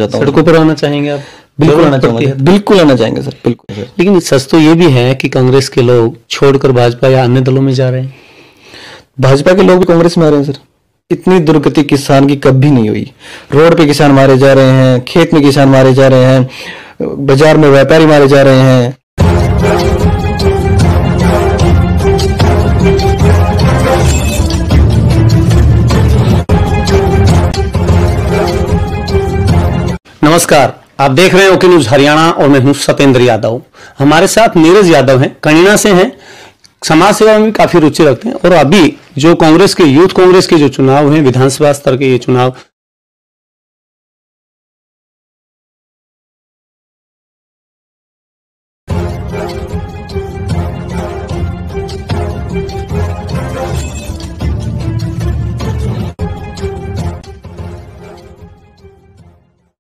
जाता हूँ। सड़कों पर आना चाहेंगे आप? बिल्कुल आना चाहेंगे, बिल्कुल आना चाहेंगे सर, बिल्कुल सर। लेकिन सच तो ये भी है कि कांग्रेस के लोग छोड़कर भाजपा या अन्य दलों में जा रहे हैं। भाजपा के लोग भी कांग्रेस में आ रहे हैं सर। इतनी दुर्गति किसान की कभी नहीं हुई। रोड पे किसान मारे जा रहे हैं, खेत में किसान मारे जा रहे हैं, बाजार में व्यापारी मारे जा रहे हैं। नमस्कार, आप देख रहे हैं ओके न्यूज हरियाणा और मैं हूं सतेंद्र यादव। हमारे साथ नीरज यादव हैं, कणीना से हैं, समाज सेवा में काफी रुचि रखते हैं और अभी जो कांग्रेस के यूथ कांग्रेस के जो चुनाव हैं, विधानसभा स्तर के ये चुनाव